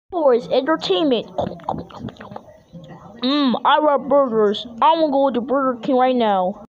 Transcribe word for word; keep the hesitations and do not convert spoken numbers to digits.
Corus Entertainment. Mmm, I love burgers. I'm gonna go to Burger King right now.